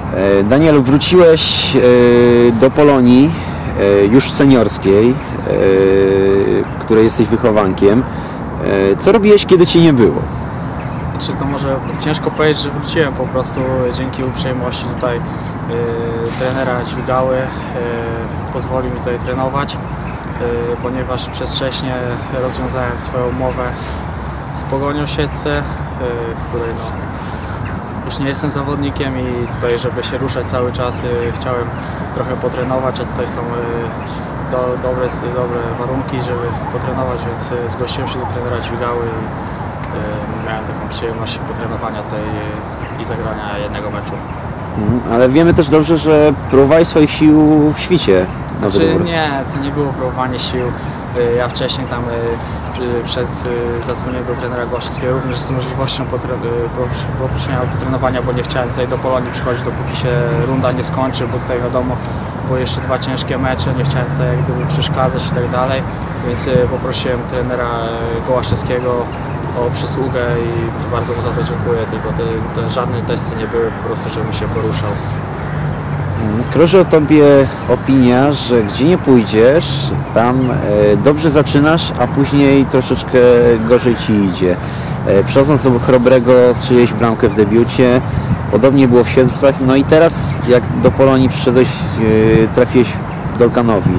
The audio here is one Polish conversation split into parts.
Danielu, wróciłeś do Polonii już seniorskiej, której jesteś wychowankiem. Co robiłeś, kiedy Cię nie było? Czy to może ciężko powiedzieć, że wróciłem po prostu dzięki uprzejmości tutaj trenera Dźwigały. Pozwolił mi tutaj trenować, ponieważ przedwcześnie rozwiązałem swoją umowę z Pogonią Siedlce, w której już nie jestem zawodnikiem i tutaj, żeby się ruszać cały czas, chciałem trochę potrenować, a tutaj są dobre warunki, żeby potrenować, więc zgłosiłem się do trenera Dźwigały i miałem taką przyjemność potrenowania tutaj i zagrania jednego meczu. Ale wiemy też dobrze, że próbowałeś swoich sił w świcie. Nie, to nie było próbowanie sił. Ja wcześniej tam przed zadzwonieniem do trenera Głaszczyckiego również z możliwością poproszenia o potrenowania, bo nie chciałem tutaj do Polonii przychodzić, dopóki się runda nie skończy, bo tutaj wiadomo, były jeszcze 2 ciężkie mecze, nie chciałem tutaj jak gdyby przeszkadzać i tak dalej, więc poprosiłem trenera Gołaszewskiego o przysługę i bardzo mu za to dziękuję, tylko te żadne testy nie były, po prostu żebym się poruszał. Krąży o Tobie opinia, że gdzie nie pójdziesz, tam dobrze zaczynasz, a później troszeczkę gorzej Ci idzie. Przechodząc do Chrobrego, strzeliłeś bramkę w debiucie, podobnie było w Siedlcach, no i teraz jak do Polonii przyszedłeś, trafiłeś Dolganowi.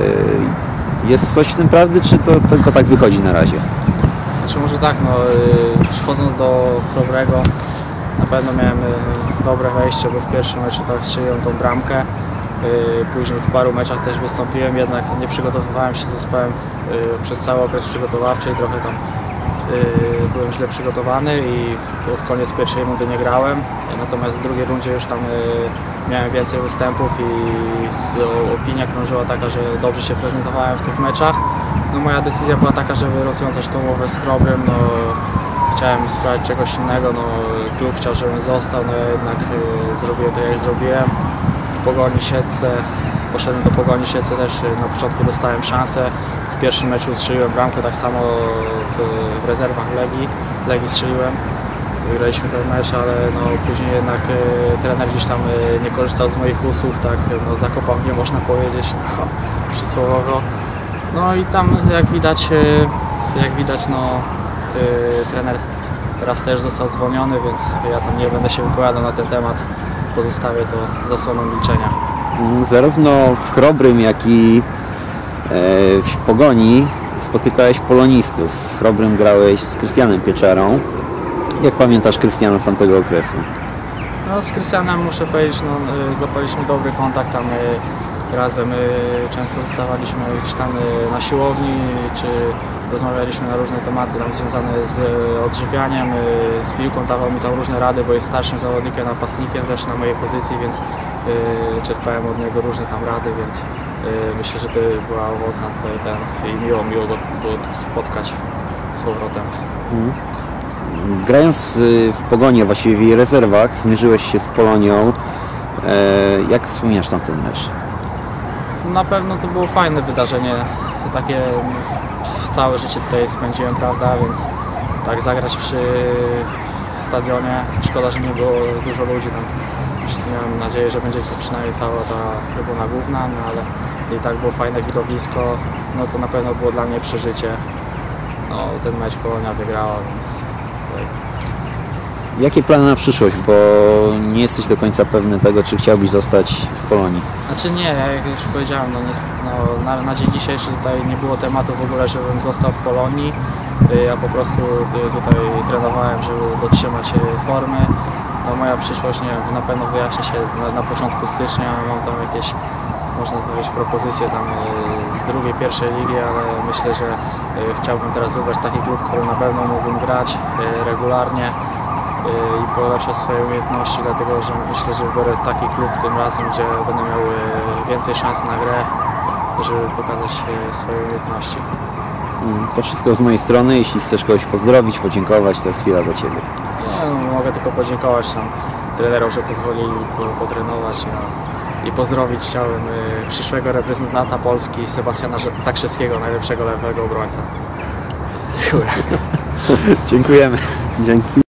Jest coś w tym prawdy, czy to tylko tak wychodzi na razie? Czy może tak, przychodząc do Chrobrego, na pewno miałem dobre wejście, bo w pierwszym meczu tak strzeliłem tą bramkę. Później w paru meczach też wystąpiłem, jednak nie przygotowywałem się z zespołem przez cały okres przygotowawczy i trochę tam byłem źle przygotowany i pod koniec pierwszej rundy nie grałem. Natomiast w drugiej rundzie już tam miałem więcej występów i opinia krążyła taka, że dobrze się prezentowałem w tych meczach. Moja decyzja była taka, żeby rozwiązać tą umowę z Chrobrym. Chciałem spróbować czegoś innego, klub chciał, żebym został, jednak zrobiłem tak jak zrobiłem. W Pogoni Siedlce, poszedłem do Pogoni Siedlce też, na początku dostałem szansę. W pierwszym meczu strzeliłem bramkę, tak samo w rezerwach Legii strzeliłem. Wygraliśmy ten mecz, ale później jednak trener gdzieś tam nie korzystał z moich usług, tak, zakopał mnie, można powiedzieć, przysłowiowo. I tam jak widać trener teraz też został zwolniony, więc ja tam nie będę się wypowiadał na ten temat, pozostawię to zasłoną milczenia. Zarówno w Chrobrym, jak i w Pogoni spotykałeś polonistów. W Chrobrym grałeś z Krystianem Pieczarą. Jak pamiętasz Krystiana z tamtego okresu? Z Krystianem muszę powiedzieć, zapaliśmy dobry kontakt, tam razem często zostawaliśmy gdzieś tam na siłowni, czy rozmawialiśmy na różne tematy tam związane z odżywianiem, z piłką, dawał mi tam różne rady, bo jest starszym zawodnikiem, napastnikiem też na mojej pozycji, więc czerpałem od niego różne tam rady, więc myślę, że to była owocna i miło go było tu spotkać z powrotem. Grając w Pogoni, a właściwie w jej rezerwach, zmierzyłeś się z Polonią. Jak wspominasz tamten mecz? Na pewno to było fajne wydarzenie, takie całe życie tutaj spędziłem, prawda, więc tak zagrać przy stadionie, szkoda, że nie było dużo ludzi tam, miałem nadzieję, że będzie przynajmniej cała ta trybuna główna, ale i tak było fajne widowisko, to na pewno było dla mnie przeżycie, ten mecz Polonia wygrała, więc tutaj. Jakie plany na przyszłość, bo nie jesteś do końca pewny tego, czy chciałbyś zostać w Polonii? Nie, jak już powiedziałem, na dzień dzisiejszy tutaj nie było tematu w ogóle, żebym został w Polonii. Ja po prostu tutaj trenowałem, żeby dotrzymać formy. Moja przyszłość na pewno wyjaśni się na początku stycznia. Mam tam jakieś, można powiedzieć, propozycje tam z drugiej, pierwszej ligi, ale myślę, że chciałbym teraz wybrać taki klub, w którym na pewno mógłbym grać regularnie i polepszać swoje umiejętności, dlatego że myślę, że wybiorę taki klub tym razem, gdzie będę miał więcej szans na grę, żeby pokazać swoje umiejętności. To wszystko z mojej strony. Jeśli chcesz kogoś pozdrowić, podziękować, to jest chwila dla Ciebie. Nie, mogę tylko podziękować trenerom, że pozwolili potrenować i pozdrowić chciałem przyszłego reprezentanta Polski Sebastiana Zakrzewskiego, najlepszego lewego obrońca. Dziękuję. Dziękujemy. Dzięki.